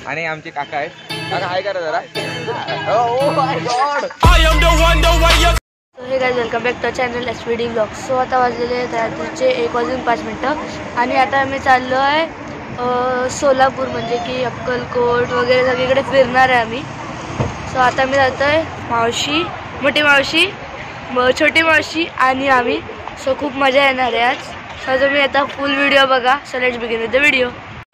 आणि आमचे काका आहेत. काका हाय करा जरा. Hey guys welcome back to channel SVD blog. So आता वाजलेले रात्रीचे 1:05 आणि आता आम्ही चाललो आहे सोलापूर म्हणजे की अक्कलकोट वगैरे सगळीकडे फिरणार आहे आम्ही. सो आता मी जातो आहे मावशी, मोठी मावशी, छोटी मावशी आणि आम्ही. सो खूप मजा येणार आहे आज. सो तुम्ही आता फुल व्हिडिओ बघा. So let's begin with the video.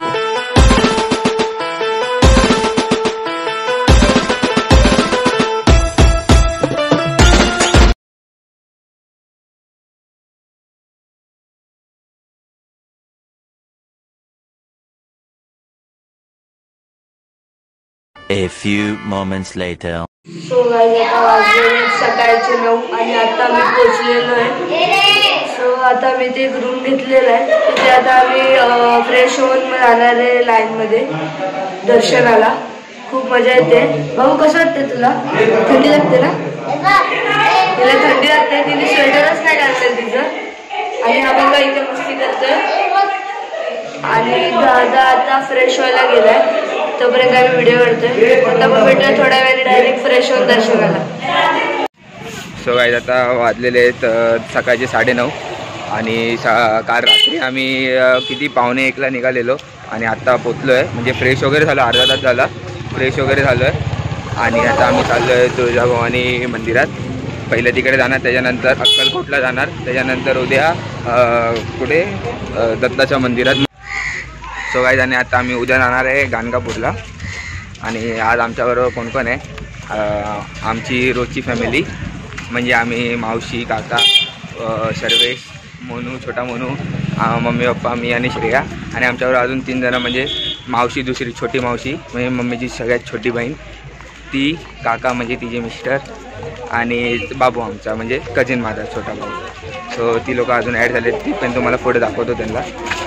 A few moments later. So guys आता वाजले सकाळचे 9 आणि आता मी पोहोचलेलो आहे. सो आता मी ते रूम घेतलेलं आहे. तिथे आता आम्ही फ्रेश होऊन जाणार आहे लाईनमध्ये दर्शनाला. खूप मजा येते. भाऊ कसं वाटते तुला? थंडी लागते ना? तिला थंडी लागते. तिने स्वेटरच नाही घातलं तिचं. आणि हा बघा इथे मस्ती करतोय. आणि दादा आता फ्रेश व्हायला गेलाय. तोपर्यंत आम्ही व्हिडिओ करतोय. आता पण भेटूया थोड्या वेळाने डायरेक्ट फ्रेश होऊन दर्शनाला. सो गाइस आता वाजलेले आहेत सकाळचे 9:30 आणि काल रात्री आम्ही किती 1:45ला निघालेलो आणि आत्ता पोचलो आहे. म्हणजे फ्रेश वगैरे झालं, अर्धा तास झाला फ्रेश वगैरे झालो आहे. आणि आता आम्ही चाललो आहे तुळजाभवानी मंदिरात. पहिले तिकडे जाणार, त्याच्यानंतर अक्कलकोटला जाणार, त्याच्यानंतर उद्या कुठे दत्ताच्या मंदिरात. सो गाइस आणि आता आम्ही उद्या जाणार आहे गाणगापूरला. आणि आज आमच्याबरोबर कोण कोण आहे? आमची रोजची फॅमिली म्हणजे आम्ही मावशी, काका, सर्वेश, मोनू, छोटा मोनू, मम्मी पप्पा, मी आणि श्रेया. आणि आमच्याबरोबर अजून 3 जण म्हणजे मावशी, दुसरी छोटी मावशी म्हणजे मम्मीची सगळ्यात छोटी बहीण ती, काका म्हणजे तिचे मिस्टर आणि बाबू आमचा म्हणजे कझिन माझा छोटा भाऊ. सो ती लोक अजून ॲड झाले. ती पण तुम्हाला पुढे दाखवतो त्यांना.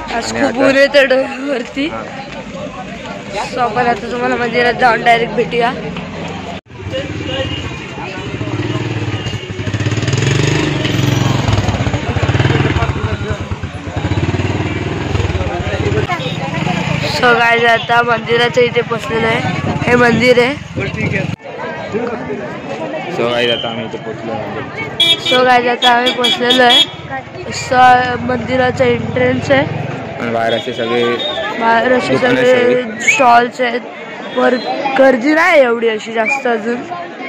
वरती सो आपण आता तुम्हाला मंदिरात जाऊन डायरेक्ट भेटूया. सो गाइस आता मंदिराच्या इथे पोचलेलो आहे. हे मंदिर आहे. सो गाइस आता आम्ही इथे पोचलो. सो गाइस आता आम्ही पोचलेलो आहे. मंदिराचा एंट्रन्स आहे. आणि बाहेर असे सगळे स्टॉल्स आहेत. वर गर्दी नाही एवढी अशी जास्त अजून.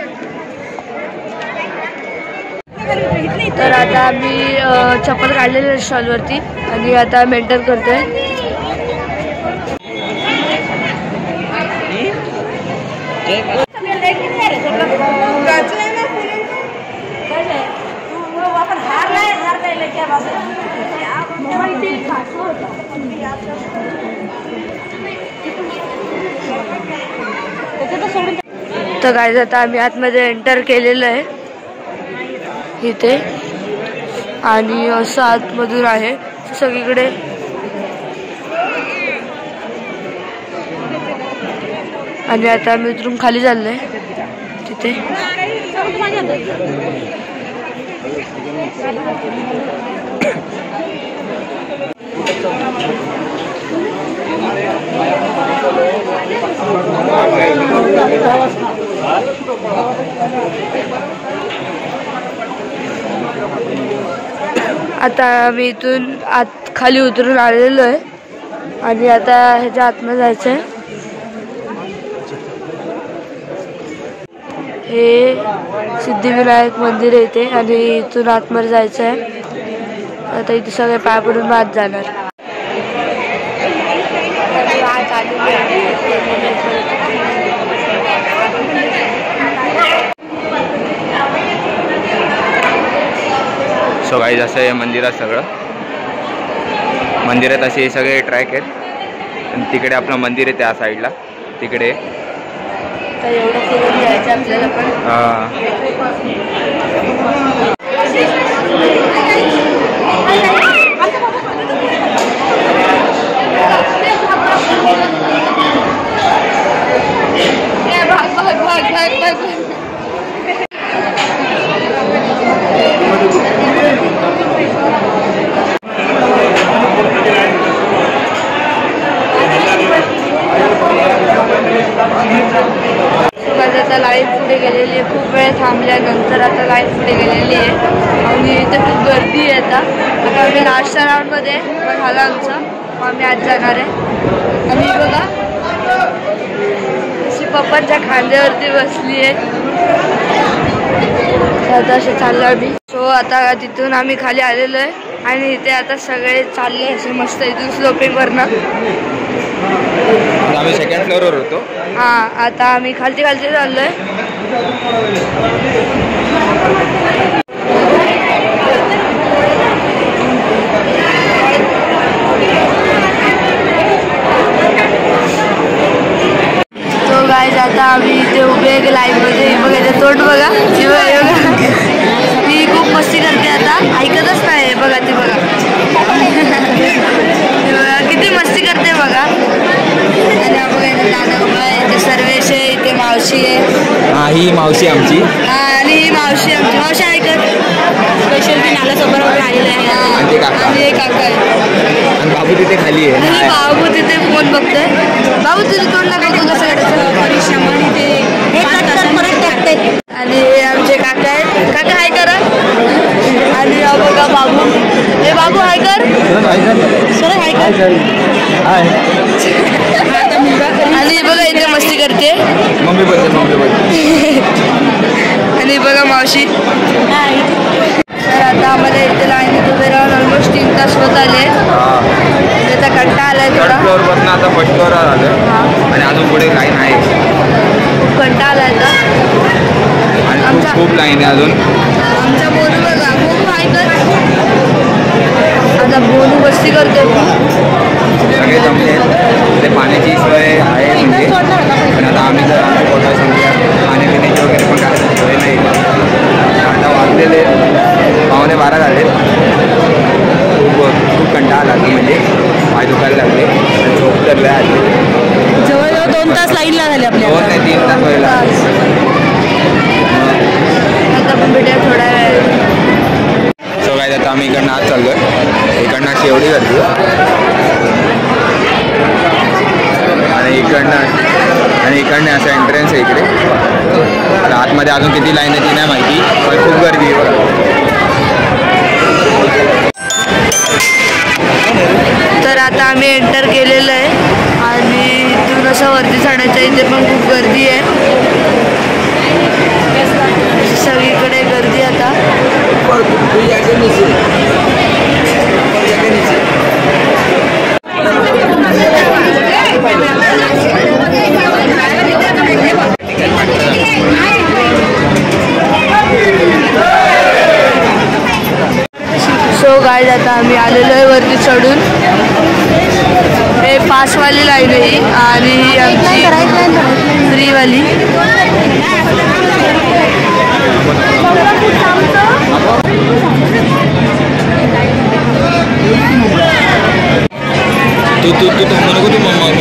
तर आता आम्ही चप्पल काढलेली आहे स्टॉलवरती आणि आता मेंटेन करतोय. तर गाइस आता आम्ही आतमध्ये एंटर केलेलं आहे इथे. आणि असं आतमधून आहे सगळीकडे. आणि आता आम्ही उतरून खाली चाललोय तिथे. आता आम्ही इथून आत खाली उतरून आलेलो आहे आणि आता ह्याच्या आतमध्ये जायचं आहे. हे सिद्धिविनायक मंदिर आहे इथे आणि इथून आतमध्ये जायचं आहे. आता इथे सगळे पाय पडून आत जाणार. सो गाइस असं आहे मंदिरात सगळं. मंदिरात असे सगळे ट्रॅक आहेत. आणि तिकडे आपलं मंदिर आहे त्या साईडला तिकडे. तर एवढं फिरून जायचं आपल्याला पण. तर आता लाईन पुढे गेलेली आहे आणि इथे खूप गर्दी आहे आता आम्ही लास्टच्या राऊंडमध्ये पण झाला आमचा मग आम्ही आज जाणार आहे आणि बघा अशी पप्पांच्या खांद्यावरती बसली आहे आता असे चाललो आम्ही सो आता तिथून आम्ही खाली आलेलो आहे आणि इथे आता सगळे चालले असे मस्त इथून स्लोपिंगवरनं आम्ही सेकंड फ्लोअरवर होतो हां आता आम्ही खालती चाललो आहे तो गाईज आता आम्ही इथे उभे आहे लाईनमध्ये बघायचं तोंड बघा ती खूप मस्ती करते आता ऐकतच नाही बघा ती बघा किती मस्ती करते बघा आणि बघायचं दादा उभा आहे इथे सर्वेश आहे इथे मावशी आहे हां ही मावशी आमची हां आणि ही मावशी आमची मावशी ऐकत स्पेशल ती नाल्यासोबत आलेली आहे आणि ते काका आणि हे काका आहे आणि बाबू तिथे खाली आहे आणि बाबू तिथे फोन बघतोय बाबू तुझं तोंड लागायचं कसं आणि हे आमचे काका आहेत काका हाय करा आणि बघा बाबू हे बाबू हाय कर सर हाय कर आणि बघा इथे मस्ती करते मम्मी बोलते आणि बघा मावशी तर आता आम्हाला इथे लाईनीत उभे राहून ऑलमोस्ट 3 तास होत आले त्याचा कंटाळा आलाय थर्ड फ्लोअरपासून आता फर्स्ट फ्लोअर आलं आणि अजून पुढे लाईन आहे खूप कंटाळा आलाय आता आणि खूप लाईन आहे अजून आमच्या बोनू बघा बोनू हाय कर आता बोनू मस्ती करते सगळे जमले ते पाण्याची सोय आहे म्हणजे पण आता आम्ही जर आमच्या पोटा समजा खाण्यापिण्याची वगैरे पण करायची सोय नाही आता वाजलेले 11:15 झाले खूप कंटाळा लागला म्हणजे पाय दुखायला लागले आणि झोप तर लय आली जवळजवळ 2 तास लाईनला झाले आपल्या 2 नाही 3 तास व्हायला आता पण भेटूया थोडा वेळ सो काय आता आम्ही इकडनं आज चाललो आहे इकडनं अशी एवढी गर्दी आणि इकडनं असं एंट्रन्स आहे इकडे तर आतमध्ये अजून किती लाईन आहे ती नाही माहिती पण खूप गर्दी आहे बघा तर आता आम्ही एंटर केलेलं आहे आणि इथून असं वरती चढायचं इथे पण खूप गर्दी आहे सगळीकडे गर्दी आता सो गाईज आता आम्ही आलेलो आहे वरती चढून हे पासवाली लाईन आहे आणि ही आमची फ्रीवाली तू नको तू मम्मा मी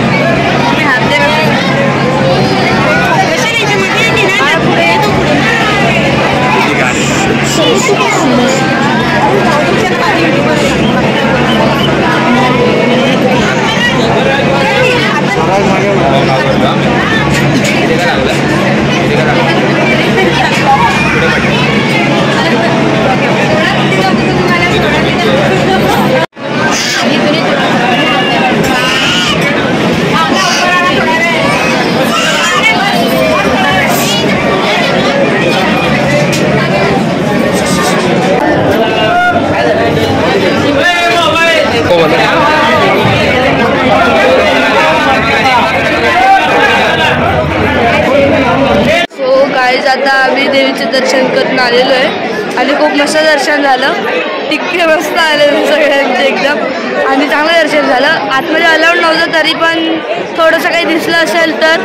आता आम्ही देवीचे दर्शन करून आलेलो आहे आणि खूप मस्त दर्शन झालं टिक्के मस्त आले सगळ्यांचे एकदम आणि चांगलं दर्शन झालं आतमध्ये अलाउड नव्हतं तरी पण थोडंसं काही दिसलं असेल तर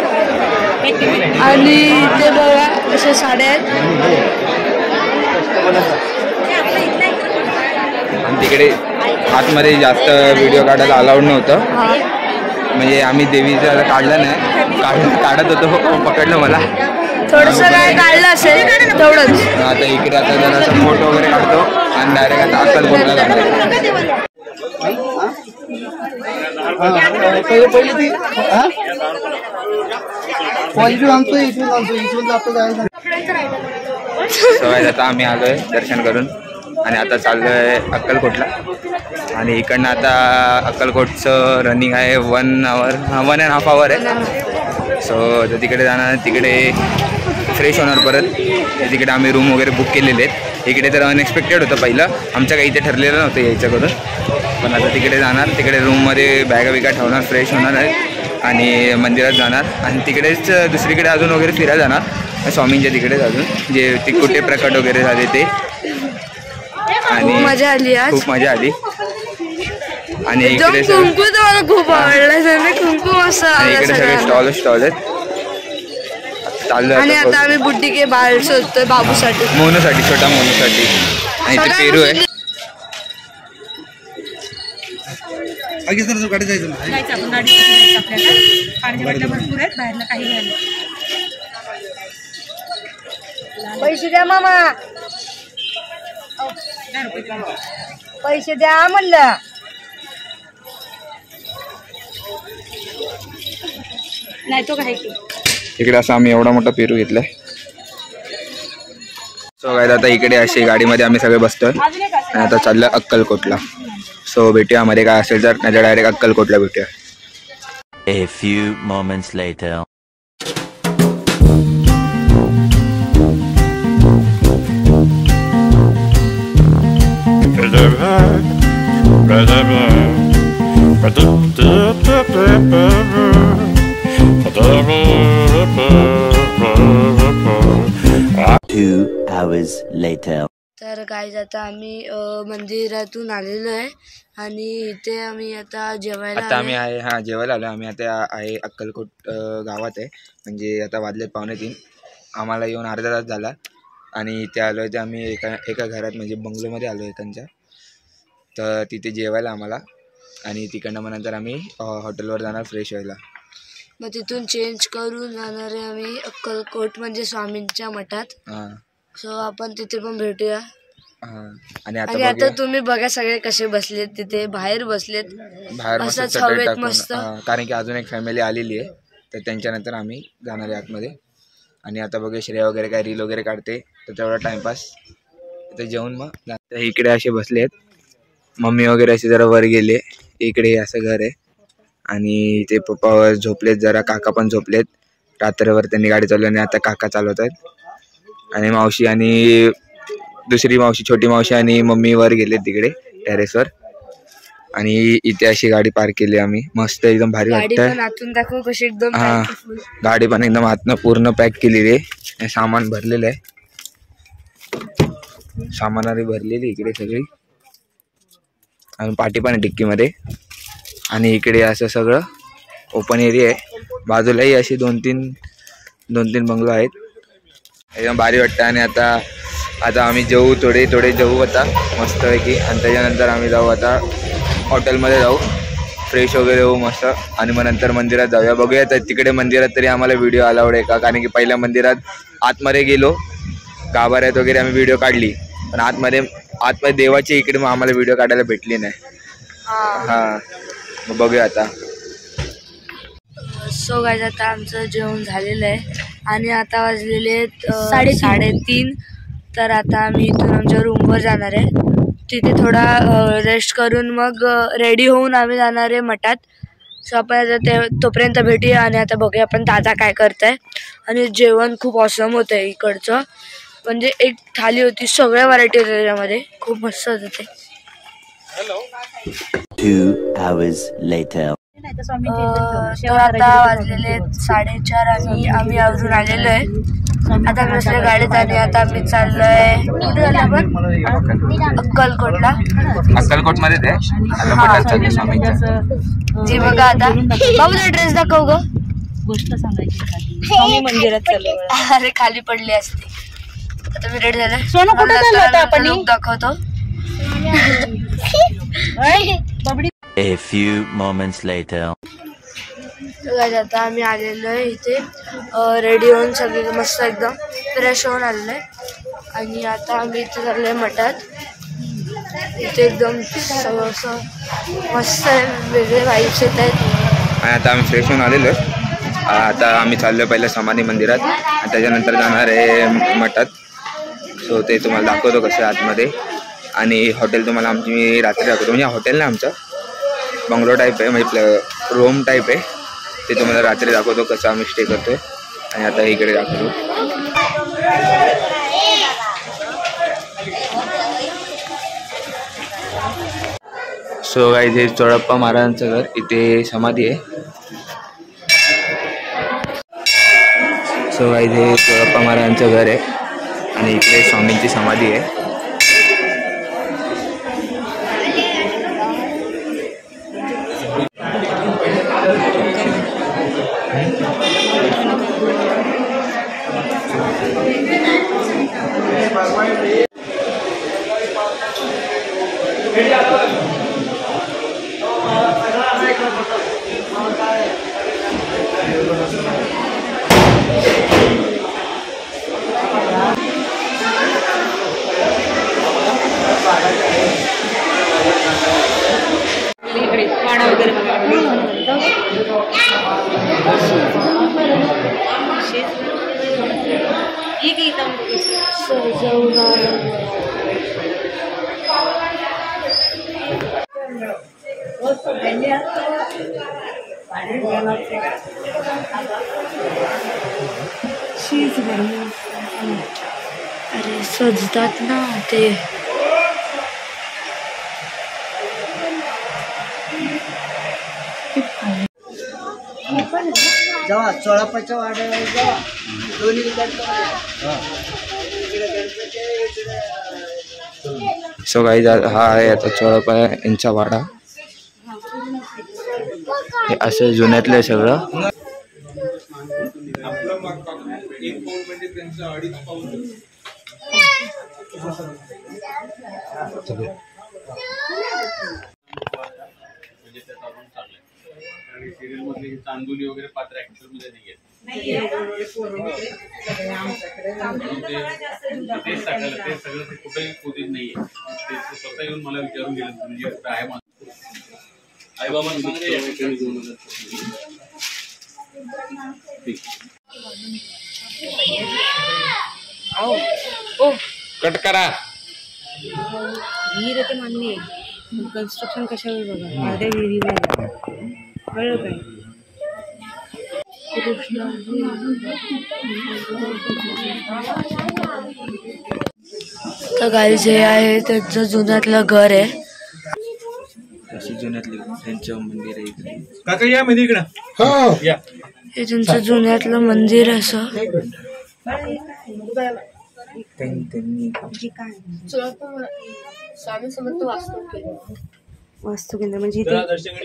आणि ते बघा अशा साड्या आहेत आणि तिकडे आतमध्ये जास्त व्हिडिओ काढायला अलाउड नव्हतं म्हणजे आम्ही देवीचं काढलं नाही काढत होतो पकडलं मला थोडंसं काय काढलं असेल तेवढंच आता इकडे आता जरा फोटो वगैरे काढतो आणि डायरेक्ट आता आजकाल बोलला जाणार पॉझिटिव्ह आणतो इथून जातो जायचं सो आता आम्ही आलो आहे दर्शन करून आणि आता चाललो आहे अक्कलकोटला. आणि इकडनं आता अक्कलकोटचं रनिंग आहे 1.5 आवर आहे. सो तर तिकडे जाणार, तिकडे फ्रेश होणार परत. तिकडे आम्ही रूम वगैरे बुक केलेले आहेत. इकडे तर अनएक्सपेक्टेड होतं पहिलं, आमचं काही इथे ठरलेलं नव्हतं यायचं करून. पण आता तिकडे जाणार, तिकडे रूममध्ये बॅगा बिगा ठेवणार, फ्रेश होणार आहे आणि मंदिरात जाणार. आणि तिकडेच दुसरीकडे अजून वगैरे फिरायला जाणार स्वामींच्या तिकडेच अजून, जे ते कुठे प्रकट वगैरे झाले ते. आणि मजा आली आज, खूप मजा आली. आणि इकडे कुंकू तर मला खूप आवडला, कुंकू मस्त. इकडे सगळे स्टॉल आहेत. चाललो आणि आता आम्ही बुड्डी के बाळ शोधतोय बाबूसाठी, मोनूसाठी, छोटा मोनूसाठी. आणि इथे पेरू आहे. गाडी जायचं पैसे द्या मामा, पैसे द्या म्हणलं. नाही तो काय इकडे असं आम्ही एवढा मोठा पेरू घेतलाय. सो काय आता इकडे अशी गाडीमध्ये आम्ही सगळे बसतोय आणि आता चाललं अक्कलकोटला. सो भेटूया, मध्ये काय असेल तर नाही डायरेक्ट अक्कलकोटला भेटूया. A few moments later. Two hours later. तर काय आता आम्ही मंदिरातून आलेलो आहे आणि इथे आम्ही आता जेवायला आम्ही आहे जेवायला आलो. आम्ही आता आहे अक्कलकोट गावात आहे. म्हणजे आता वाजले 2:45. आम्हाला येऊन अर्धा तास झाला आणि इथे आलो आहे. ते आम्ही एका घरात म्हणजे बंगलोमध्ये आलो एकांच्या. तर तिथे जेवायला आम्हाला. आणि तिकडनं मग नंतर आम्ही हॉटेलवर जाणार फ्रेश व्हायला. मग तिथून चेंज करून जाणार आहे आम्ही अक्कलकोट म्हणजे स्वामींच्या मठात. सो आपण तिथे पण भेटूया. आणि आता तुम्ही बघा सगळे कसे बसलेत, तिथे बाहेर बसलेत, बाहेर असंच हवेत मस्त. कारण की अजून एक फॅमिली आलेली आहे, तर त्यांच्यानंतर आम्ही जाणार आहे आतमध्ये. आणि आता बघूया श्रेया वगैरे काय रील वगैरे काढते, तर तेवढा टाइमपास. तर जेवून मग इकडे असे बसले आहेत. मम्मी वगैरे असे जरा वर गेले. इकडे असं घर आहे आणि ते पप्पा झोपलेत जरा, काका पण झोपलेत. रात्रभर त्यांनी गाडी चालवली आणि आता काका चालवत आहेत. आणि मावशी आणि दुसरी मावशी, छोटी मावशी आणि मम्मी वर गेले तिकडे टेरेसवर. आणि इथे अशी गाडी पार्क केली आम्ही मस्त, एकदम भारी वाटतंय. हा, गाडी पण एकदम आतनं पूर्ण पॅक केलेली आहे. सामान भरलेलं आहे, सामानाने भरलेली इकडे सगळी. आणि पाठी पण आहे डिक्कीमध्ये. आणि इकडे असं सगळं ओपन एरिया आहे. बाजूलाही अशी दोन तीन बंगलो आहेत. एकदम भारी वाटतं. आणि आता आम्ही जेवू, थोडे जेवू आता मस्तपैकी. आणि त्याच्यानंतर आम्ही जाऊ आता हॉटेलमध्ये जाऊ, फ्रेश वगैरे होऊ मस्त. आणि मग नंतर मंदिरात जाऊया. बघूया तर तिकडे मंदिरात तरी आम्हाला व्हिडिओ अलाउड आहे का. कारण की पहिल्या मंदिरात आतमध्ये गेलो, गाभाऱ्यात वगैरे आम्ही व्हिडिओ काढली. पण आतमध्ये देवाची इकडे मग आम्हाला व्हिडिओ काढायला भेटली नाही. हां, मग बघूया आता. सो गाईज आता आमचं जेवण झालेलं आहे आणि आता वाजलेले आहेत 3:30. तर आता आम्ही इथून आमच्या रूमवर जाणार आहे. तिथे थोडा रेस्ट करून मग रेडी होऊन आम्ही जाणार आहे मठात. सो आपण आता तोपर्यंत भेटूया. आणि आता बघूया आपण दादा काय करताय. आणि जेवण खूप ऑसम होतं आहे इकडचं. म्हणजे एक थाली होती, सगळ्या व्हरायटी होत्या त्याच्यामध्ये, खूप मस्त होतं ते. 2 hours later. तर आता वाजलेले 4:30 आणि आम्ही आवरून आलेलो आहे. आता बसले गाडीत आणि आता आम्ही चाललोय कुठे झालं आपण अक्कलकोटला. अक्कलकोटमध्ये जी बघा आता बाबूचा ड्रेस दाखव ग. गोष्ट सांगायची मंदिरात चाललो. अरे खाली पडली असते. आता मी रेडी झालं. सोनं कुठे झालं होतं आपण दाखवतो. A few moments later. आता आम्ही आलेलो आहे इथे रेडी होऊन सगळे मस्त एकदम फ्रेश होऊन आलेलो आहे. आणि आता आम्ही इथे चाललो आहे मठात. इथे एकदम असं मस्त वेगळे वाईब्स येत आहेत. आणि आता आम्ही फ्रेश होऊन आलेलो आहे. आता आम्ही चाललो पहिलं समाधी मंदिरात आणि त्याच्यानंतर जाणार आहे मठात. सो ते तुम्हाला दाखवतो कसं आतमध्ये. आणि हॉटेल तुम्हाला आमची मी रात्री दाखवतो. म्हणजे हॉटेल नाही आमचं, बंगलो टाईप आहे, म्हणजे रूम टाईप आहे. ते तुम्हाला रात्री दाखवतो कसं आम्ही स्टे करतोय. आणि आता इकडे दाखवतो. सो गाईज हे चोळप्पा महाराजांचं घर, इथे समाधी आहे. सो गाईज हे चोळप्पा महाराजांचं घर आहे आणि इकडे स्वामींची समाधी आहे. अरे सजतात ना ते. जेव्हा चोळापाच्या वाड्याला जेव्हा दोन्ही सो गाईज हा आहे आता चोळप्पा यांचा वाडा. हे असं जुन्यातलं आहे सगळं. चांदोली वगैरे पात्र ऍक्च्युअल मध्ये नाही आहेत. ते सगळं ते कुठेही पोतीत नाहीये. ते स्वतः येऊन मला विचारून गेलं म्हणजे कुठं आहे माझं आई बाबा कट करा. विहीर ते मान्य आहे, कन्स्ट्रक्शन कशावर बघा. अरे विहिरीवर कळलं काय. तर गाईज हे आहे त्यांचं जुन्यातलं घर आहे. जुन्यातलं त्यांचं मंदिर आहे इकडे. काका या मध्ये इकडं. या हे त्यांचं जुन्यातलं मंदिर असं. स्वामी समर्थ वास्तू केंद्र म्हणजे इथे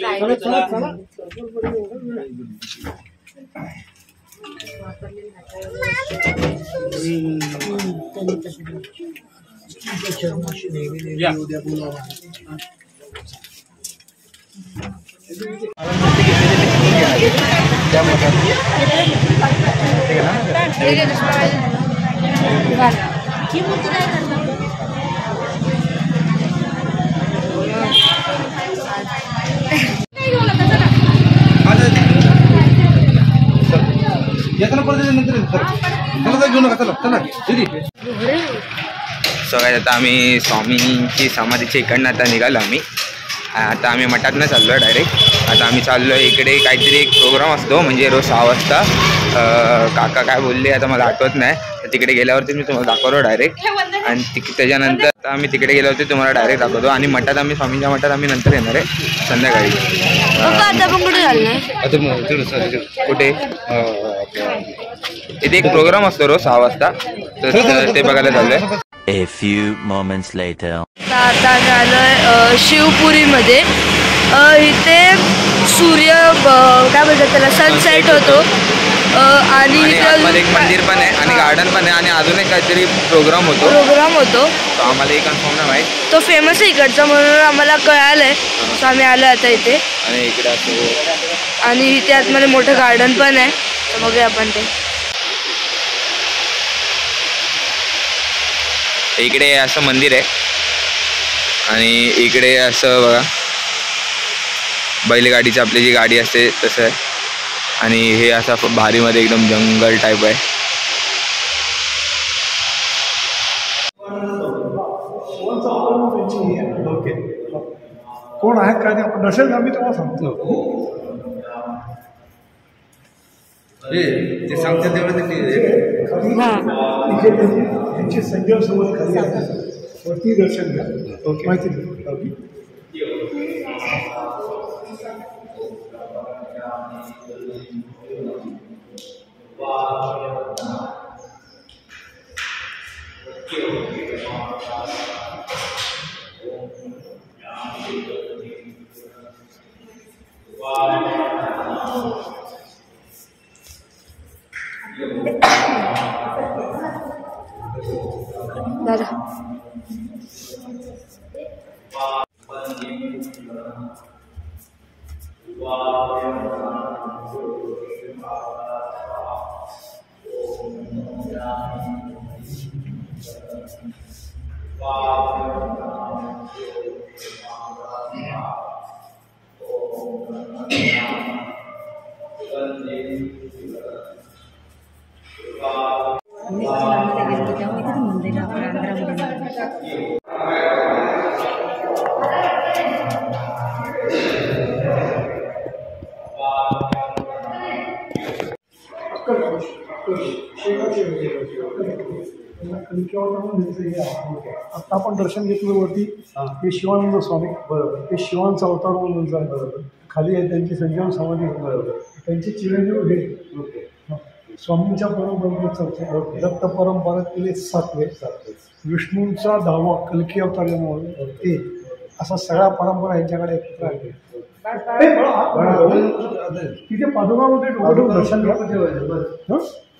सगळ्यात आता आम्ही स्वामींची समाधीच्या इकडनं आता निघालो आम्ही. आता आम्ही मठातनं चाललो आहे डायरेक्ट. आता आम्ही चाललो आहे इकडे काहीतरी एक प्रोग्राम असतो म्हणजे रोज 6 वाजता. काका काय बोलले आता मला आठवत नाही. तर तिकडे गेल्यावरती मी तुम्हाला दाखवतो डायरेक्ट. आणि त्याच्यानंतर आता आम्ही तिकडे गेल्यावरती तुम्हाला डायरेक्ट दाखवतो. आणि मठात आम्ही स्वामींच्या मठात आम्ही नंतर येणार आहे संध्याकाळी. कुठे इथे एक प्रोग्राम असतो रोज 6 वाजता. तर ते बघायला चाललोय. A few moments later. आता आलोय शिवपुरीमध्ये. इथे सूर्य काय बोलतात त्याला सनसेट होतो. आणि आतमध्ये एक मंदिर पण आहे आणि गार्डन पण आहे आणि अजून एक काहीतरी प्रोग्राम होतो. तो आम्हाला एक कन्फर्म नाही माहिती. तो फेमस आहे इकडचा म्हणून आम्हाला कळालंय. सो आम्ही आलो आता इथे. आणि इकडे असं आणि इथे आतमध्ये मोठं गार्डन पण आहे. तर बघूया आपण ते. इकडे असं मंदिर आहे आणि इकडे असं बघा बैलगाडीची आपली जी गाडी असते तसं आहे. आणि हे असं भारीमध्ये एकदम जंगल टाईप आहे. कोण आहेत काय ते आपण नसेल आम्ही तेव्हा सांगतो. ते सांगतात तेवढं त्यांची संजय सोबत खाली आहे वरती दर्शन घ्या. माहिती नाही. आता आपण दर्शन घेतलं वरती हे शिवानंद स्वामी बरोबर ते शिवांचा अवतार म्हणून बरोबर खाली आहे त्यांची संजीवन समाधी बरोबर त्यांचे चिरंजीव हे स्वामींच्या परंपरेत चौथे दत्त परंपरेत केले सातवे विष्णूंचा 10वा कल्की अवतार ते असा सगळ्या परंपरा यांच्याकडे एकत्र आहे. तिथे पादुकामध्ये डोकं दर्शन घ्या.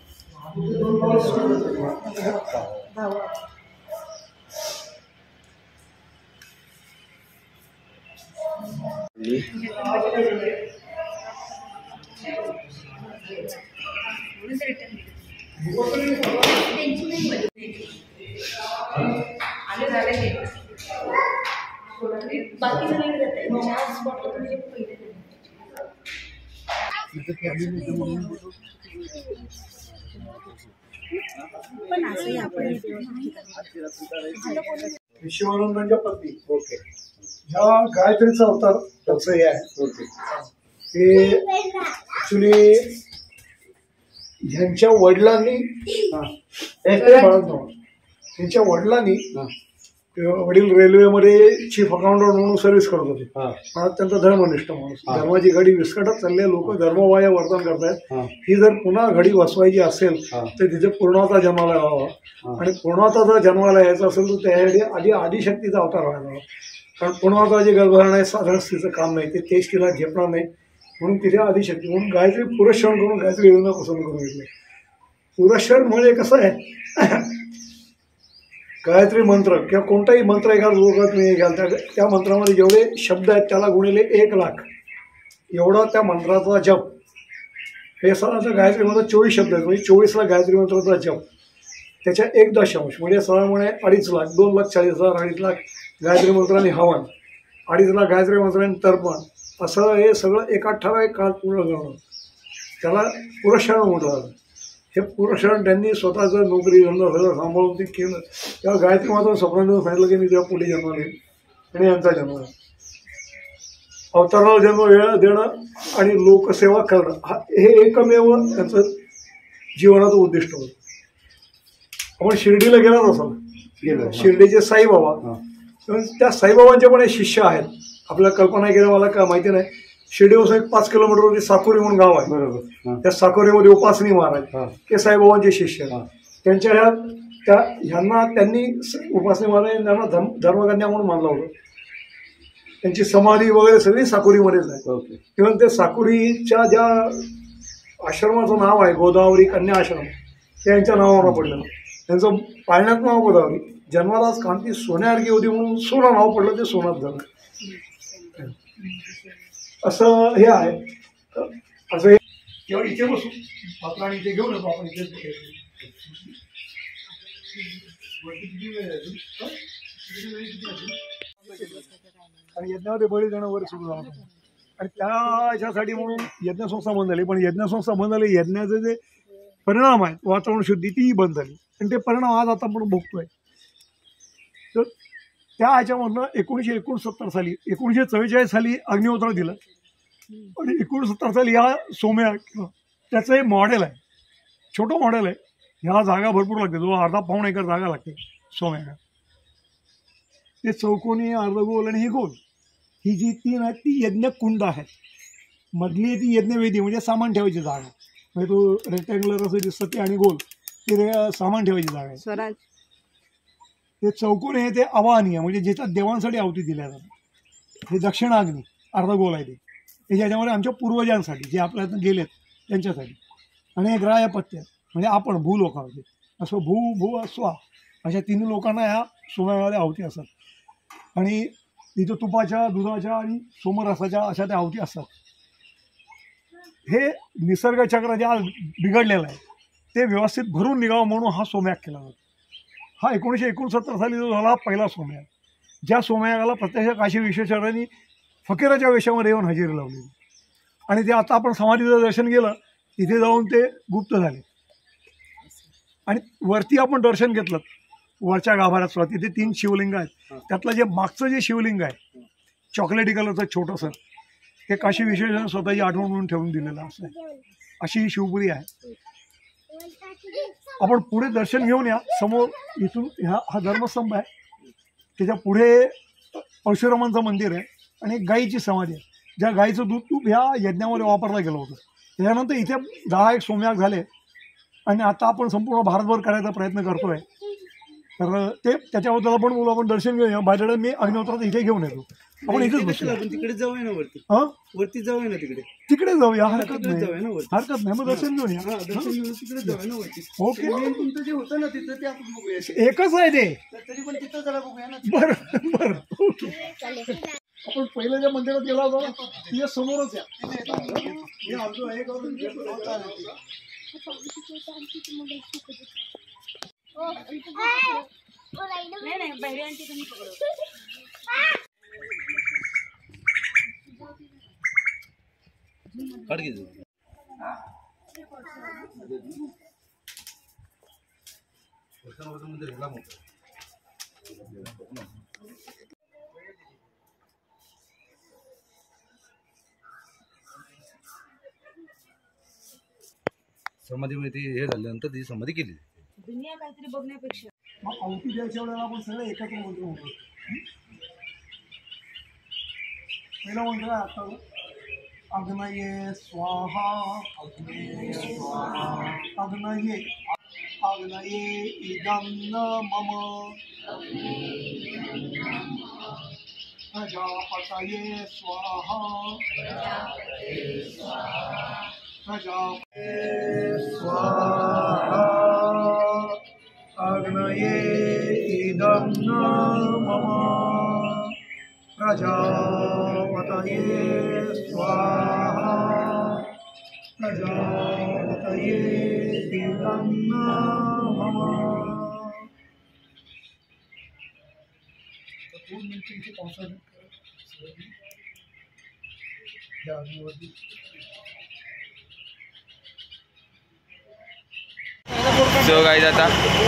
शिवानंदांच्या पत्नी ओके ज्या गायत्रीचा अवतार त्यांचं हे आहे ओके ते ऍक्च्युली ह्यांच्या वडिलांनी त्यांच्या वडिलांनी वडील रेल्वेमध्ये चीफ अकाउंटंट म्हणून सर्व्हिस करत होते. पण त्यांचा धर्मनिष्ठ माणूस धर्माची घडी विस्कटत चालली आहे. लोक धर्मवाय वर्तन करतायत. ही जर पुन्हा घडी बसवायची असेल तर तिथे पूर्णता जन्माला यावा आणि पूर्णता जर जन्माला यायचं असेल तर त्यासाठी आदिशक्तीचा अवतार व्हायला. कारण पूर्णता जे गर्भधारण आहे साधारण स्त्रीचं काम नाही ते तेच तिला झेपणार नाही म्हणून तिथे आदिशक्ती म्हणून गायत्री पुरस्चरण करून गायत्री योजना पसंत करून घेतले. पुरस्चरण म्हणजे कसं आहे गायत्री मंत्र किंवा कोणताही मंत्र एका लोकात मी घ्याल त्या मंत्रामध्ये जेवढे शब्द आहेत त्याला गुणिले 1,00,000 एवढा त्या मंत्राचा जप. हे साधारण गायत्री मंत्र 24 शब्द आहेत म्हणजे 24ला गायत्री मंत्राचा जप त्याच्या 1.0 म्हणजे साधारणपणे 2,50,000 2,40,000 2,50,000 गायत्री मंत्राने हवन 2,50,000 गायत्री मंत्राने तर्पण असं हे सगळं एका ठराविक काळ पूर्ण करणं त्याला पुरस्चरण म्हटलं जातं. हे पुरस्चरण त्यांनी स्वतःचं नोकरी धंदा सगळं सांभाळून ते केलं. तेव्हा गायत्री मात्र स्वप्नांनी सांगितलं की मी तेव्हा पुढे जन्माला येईल आणि यांचा जन्म अवताराला जन्म वेळ देणं आणि लोकसेवा करणं हे एकमेव त्यांचं जीवनाचं उद्दिष्ट होतं. आपण शिर्डीला गेलाच असाल शिर्डीचे साईबाबा त्या साईबाबांचे पण हे शिष्य आहेत. आपल्याला कल्पना केलं मला का माहिती नाही. शिर्डीपासून एक 5 किलोमीटरवरती साकोरी म्हणून गाव आहे बरोबर. त्या साकोरीमध्ये उपासनी महाराज ते साईबाबांचे शिष्य त्यांच्या ह्यांना त्यांनी उपासनी महाराज त्यांना धर्मकन्या म्हणून मानलं होतं. त्यांची समाधी वगैरे सगळी साकोरीमध्येच आहे. इव्हन ते साकोरीच्या ज्या आश्रमाचं नाव आहे गोदावरी कन्या आश्रम ते यांच्या नावावर पडलं. त्यांचं पाळण्यात नाव गोदावरी जन्मालाच कांती सोन्यासारखी होती म्हणून सोनं नाव पडलं ते सोनात झालं असं हे आहे. असं तेव्हा इथे बसू आपला आणि इथे घेऊन येतो आपण इथे आणि यज्ञामध्ये बळी देणं वगैरे सुरू झालं आणि त्याच्यासाठी म्हणून यज्ञसंस्था बंद झाली. पण यज्ञसंस्था बंद झाली यज्ञाचे जे परिणाम आहेत वातावरण शुद्धी तीही बंद झाली आणि ते परिणाम आज आता आपण भोगतोय. तर त्या ह्याच्यामधनं 1969 साली 1944 साली अग्निहोत्र दिलं आणि 69 साली हा सोम्या त्याचं हे मॉडेल आहे, छोटं मॉडेल आहे. ह्या जागा भरपूर लागते, जो अर्धा पाऊण एकर जागा लागते सोम्याला. ते चौकोनी, अर्धगोल आणि ही गोल, ही जी 3 आहेत ती यज्ञकुंड आहेत. मधली ती यज्ञवेदी म्हणजे सामान ठेवायची जागा, म्हणजे तो रेक्टँग्युलर असं दिसतं ते, आणि गोल ते सामान ठेवायची जागा आहे. स्वराज ते चौकोनी आहे ते अवाहनीय म्हणजे ज्याच्यात देवांसाठी आहुती दिल्या जातात. हे दक्षिणाग्नी अर्धगोल आहे ते ज्याच्यामध्ये आमच्या पूर्वजांसाठी जे आपल्यातून गेलेत त्यांच्यासाठी. आणि हे ग्राह्यपत्य म्हणजे आपण भूलोक आहोत. असं भू स्वा अशा 3 लोकांना ह्या सोम्यामध्ये आहुती असतात. आणि तिथं तुपाच्या, दुधाच्या आणि सोमरसाच्या अशा त्या आहुती असतात. हे निसर्गचक्र जे आज बिघडलेलं आहे ते व्यवस्थित भरून निघावं म्हणून हा सोमयाग केला जातो. हा 1969 साली जो झाला पहिला सोमयाग. ज्या सोमयागाला प्रत्यक्ष काशी विश्वेश्वरांनी फकीराच्या वेशामध्ये येऊन हजेरी लावली आणि ते आता आपण समाधीचं दर्शन केलं तिथे जाऊन ते गुप्त झाले. आणि वरती आपण दर्शन घेतलं वरच्या गाभाऱ्यात सुद्धा तिथे 3 शिवलिंग आहेत. त्यातलं जे मागचं जे शिवलिंग आहे चॉकलेटी कलरचं छोटंसं, ते काशी विश्वेश्वर स्वतःची आठवण म्हणून ठेवून दिलेलं असं आहे. अशी ही शिवपुरी आहे. आपण पुढे दर्शन घेऊन या. समोर इथून हा धर्मस्तंभ आहे, त्याच्या पुढे परशुरामांचं मंदिर आहे आणि एक गाईची समाधी आहे. ज्या गाईचं दूध तूप ह्या यज्ञामध्ये वापरलं गेलं होतं. त्याच्यानंतर इथे 10 सोमयाग झाले आणि आता आपण संपूर्ण भारतभर करायचा प्रयत्न करतोय. तर ते त्याच्याबद्दल आपण बोलू. आपण दर्शन घेऊया. बाहेर मी अग्निहोत्रात इथे घेऊन येतो. आपण इथेच बसू. तिकडे जाऊया ना वरती. वरती जाऊया ना तिकडे जाऊया. हरकत नाही. मग दर्शन घेऊन या. तिकडे जाऊया ना वरती. ओके. तुमचं जे होतं ना तिथं ते आपण बघूया. एकच आहे ते. तरी पण तिथं जरा बघूया ना. बरं ओके. आपण पहिल्या ज्या मंदिरात गेला होता ना तिच्या समोरच या. समाधीमध्ये हे झाल्यानंतर ती समाधी केली. दुनिया काहीतरी बघण्यापेक्षा मग आहुती द्यायच्या वेळेला आपण सगळे एकत्र मंत्र होतो. पहिला मंत्र आहे आता अग्नये स्वाहा. अग्नये स्वाहा. अग्नये अग्नये इदं मम. प्रजापतये स्वाहा. प्रजापतये स्वाहा. अग्नये इदं मम. प्रजापतये स्वाहा. प्रजापतये इदं मम. सो गाईज आता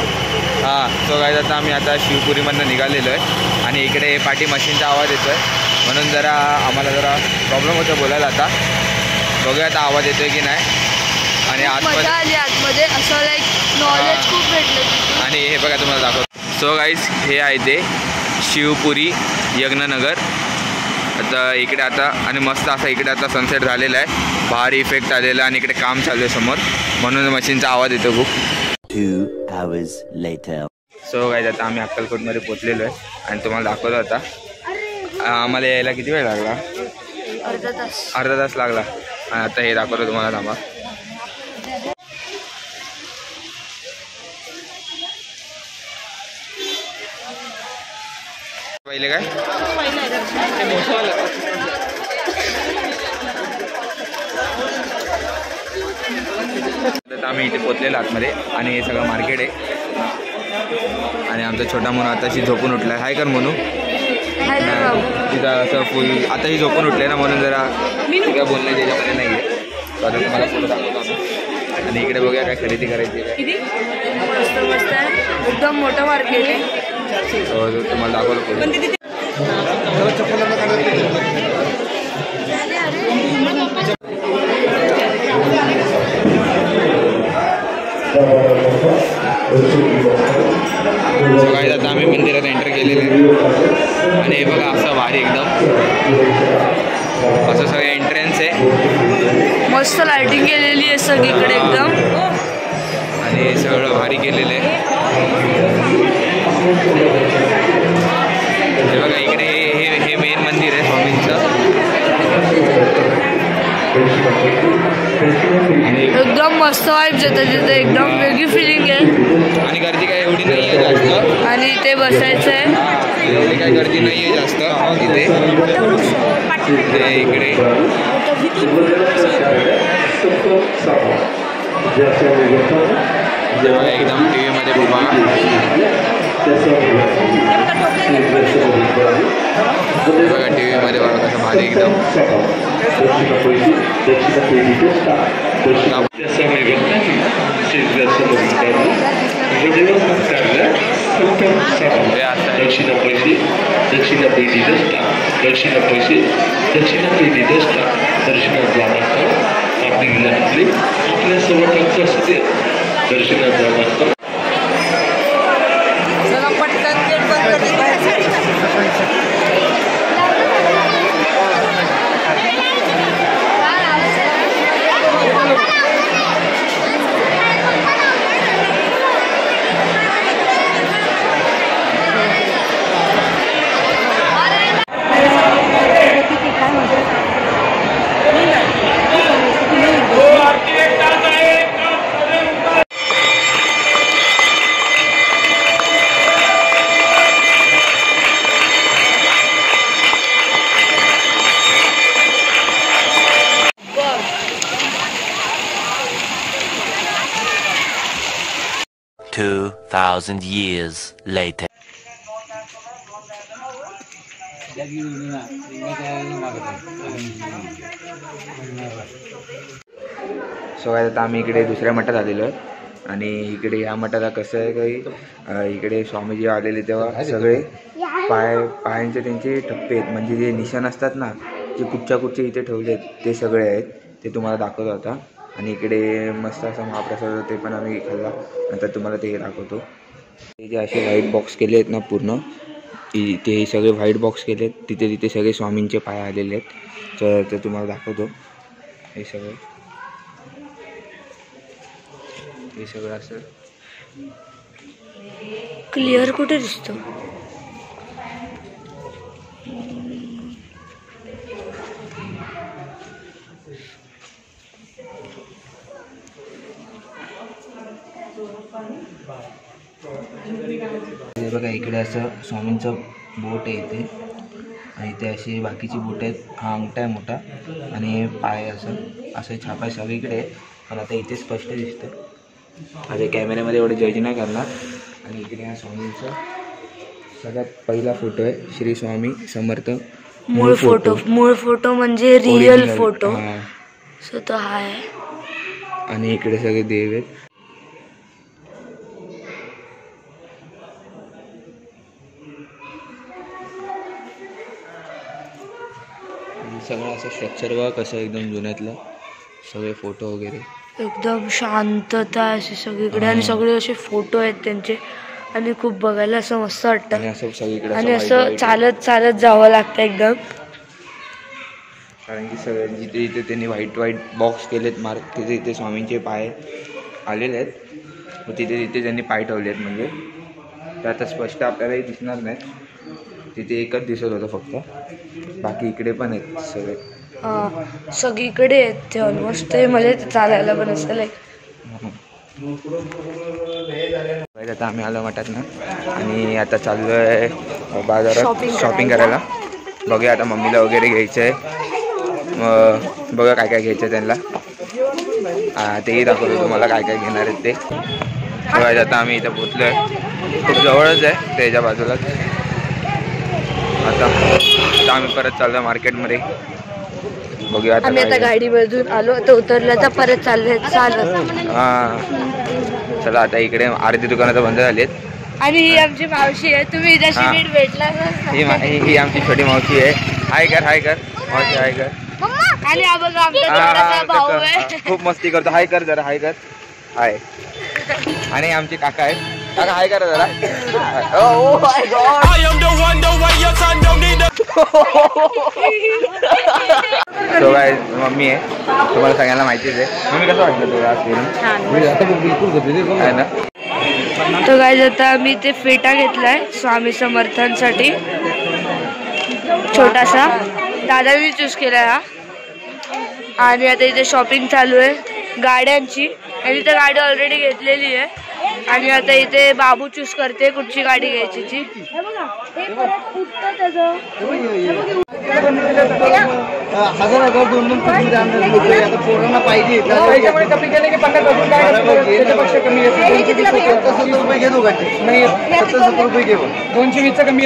आम्ही आता शिवपुरीमधनं निघालेलो आहे आणि इकडे पाठी मशीनचा आवाज येतो आहे म्हणून जरा आम्हाला जरा प्रॉब्लेम होतो बोलायला. आता बघूया आता आवाज येतोय की नाही. आणि आतमध्ये असं लाईक नॉलेज खूप भेटलं. आणि हे बघा तुम्हाला दाखवतो. सो गाईज हे आहे ते शिवपुरी यज्ञनगर. आता इकडे आता आणि मस्त असा इकडे आता सनसेट झालेला आहे. भारी इफेक्ट आलेला आणि इकडे काम चालू आहे समोर म्हणून मशीनचा आवाज येतो खूप. 2 hours later. सो गाईज आता आम्ही अक्कलकोटमध्ये पोचलेलो आहे आणि तुम्हाला दाखवतो आता आम्हाला यायला किती वेळ लागला. अर्धा तास लागला. आणि आता हे दाखवतो तुम्हाला. थांबा. पहिले काय आम्ही इथे पोचलेलो आतमध्ये आणि हे सगळं मार्केट आहे. आणि आमचा छोटा म्हणून आताशी झोपून उठला आहे. हाय कर म्हणू. तिथं असं फुल आताही झोपून उठले ना म्हणून जरा काय बोलणे त्याच्यामध्ये नाही आहे. तर आता तुम्हाला पुढे दाखवतो आम्ही. आणि इकडे बघूया काय खरेदी करायची काय. मस्त मस्त आहे, एकदम मोठं मार्केट आहे. तुम्हाला दाखवलं पुढे. काय आता आम्ही मंदिरात एंटर केलेले आणि हे बघा असं भारी एकदम असं सगळं एंट्रन्स आहे. मस्त लाइटिंग केलेली आहे सगळीकडे एकदम आणि सगळं भारी केलेलं आहे. हे बघा इकडे हे मेन मंदिर आहे स्वामींचं. एकदम मस्त वाईब्स येतात तिथे, एकदम वेगळी फिलिंग आहे. आणि गर्दी काय एवढी नाही आहे जास्त. आणि ते बसायचं आहे. एवढी काही गर्दी नाही आहे जास्त इथे. इकडे एकदम टी व्हीमध्ये बघा टी व्हीमध्ये बघा कसं भारी एकदम. $2,000 years later. सो आता आम्ही इकडे दुसऱ्या मठात आलेलो आहे आणि इकडे ह्या मठाला कसं आहे काही इकडे स्वामीजी आलेले तेव्हा सगळे पायांचे त्यांचे टप्पे आहेत, म्हणजे जे निशाण असतात ना, जे कुठच्या इथे ठेवले आहेत ते सगळे आहेत. ते तुम्हाला दाखवत होता. आणि इकडे मस्त असं महाप्रसाद ते पण आम्ही खाल्ला. नंतर तुम्हाला ते दाखवतो. ते जे असे व्हाईट बॉक्स केले आहेत ना पूर्ण, ते सगळे व्हाईट बॉक्स केले आहेत. तिथे सगळे स्वामींचे पाय आलेले आहेत. तर ते तुम्हाला दाखवतो. हे सगळं असं क्लिअर कुठे दिसतो. हे बघा इकडे असं स्वामींचं बोट आहे इथे आणि इथे अशी बाकीची बोट आहेत. हा अंगठा आहे मोठा आणि पाय असं छापा सगळीकडे आहे, पण आता इथे स्पष्ट दिसतं. आता कॅमेऱ्यामध्ये एवढं जज नाही करणार. आणि इकडे हा स्वामींचा सगळ्यात पहिला फोटो आहे, श्री स्वामी समर्थ मूळ फोटो म्हणजे रिअल फोटो. सो तो हा आहे. आणि इकडे सगळे देव आहेत. सगळं असं स्ट्रक्चर बघा कसं एकदम जुन्यातलं. सगळे फोटो वगैरे एकदम शांतता अशी सगळीकडे आणि सगळे असे फोटो आहेत त्यांचे आणि खूप बघायला असं मस्त वाटतं. आणि असं सगळीकडे आणि असं चालत जावं लागतं एकदम, कारण की सगळे जिथे त्यांनी व्हाईट बॉक्स केलेत तिथे स्वामींचे पाय आलेले आहेत. तिथे त्यांनी पाय ठेवले आहेत. म्हणजे ते आता स्पष्ट आपल्यालाही दिसणार नाही. तिथे एकच दिसत होतं फक्त, बाकी इकडे पण आहेत सगळे. सगळीकडे आहेत ते ऑलमोस्ट. ते म्हणजे चालायला पण असेल. आता आम्ही आलो मठात ना आणि आता चाललो आहे बाजारात शॉपिंग करायला. बघूया आता मम्मीला वगैरे घ्यायचं आहे. बघा काय काय घ्यायचं आहे त्यांना. तेही दाखवतो तुम्हाला काय काय घेणार आहेत ते. बघा आता आम्ही इथं पोचलो आहे. खूप जवळच आहे त्याच्या बाजूलाच. आता आम्ही परत चाललो मार्केटमध्ये. बघूया आता आम्ही आता काय. गाडीमधून आलो आता उतरलं तर परत चालत. हा चला आता इकडे अर्धी दुकानं तर बंद झालीत. आणि ही आमची मावशी आहे, तुम्ही जशी हा. नीट भेटला ही आमची छोटी मावशी आहे. हाय कर मावशी हाय कर. आणि हा बघा आमचा हा, छोटासा भाऊ कसं, आहे. खूप मस्ती करतो. हाय कर जरा हाय कर. हाय. आणि आमचे काका आहेत. काका हाय करा जरा. Oh my God. So guys, mummy आहे, तुम्हाला सगळ्यांना माहितीच आहे. मम्मी कसं वाटलं तुला आज फिरून? आहे ना. तो गाईज आता मी ते फेटा घेतलाय स्वामी समर्थांसाठी छोटासा. दादानी चूज केलाय हा. आणि आता इथे शॉपिंग चालू आहे गाड्यांची. आणि इथे गाडी ऑलरेडी घेतलेली आहे. आणि आता इथे बाबू चूज करते कुठची गाडी घ्यायची ती. हजार 2-2 आता पोरांना पाहिजे रुपये घेतो का नाही 70 रुपये घेऊ 220 कमी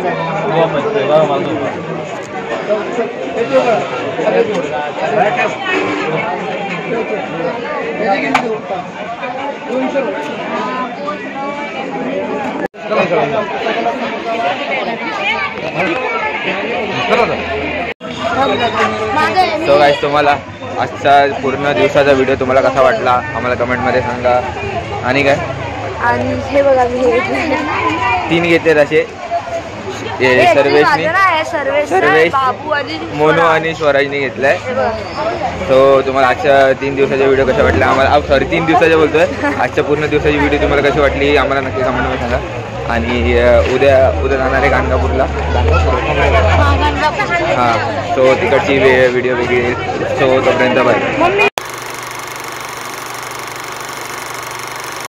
सो गाईज तुम्हाला आजचा पूर्ण दिवसाचा व्हिडिओ तुम्हाला कसा वाटला आम्हाला कमेंटमध्ये सांगा. आणि काय आणि हे बघा मी हे घेतले 3 घेते असे सर्वेश बाबू आणि मोनू आणि स्वराजने घेतलाय. हे बघा. सो तुम्हाला आजच्या 3 दिवसाचा व्हिडिओ कशा वाटला आम्हाला 3 दिवसाच्या बोलतोय. आजच्या पूर्ण दिवसाची व्हिडिओ तुम्हाला कशी वाटली आम्हाला नक्की कमेंटमध्ये सांगा. आणि उद्या जाणार आहे गाणगापूरला. हां सो तिकडची व्हिडिओ वेगळी. सो तोपर्यंत बाय.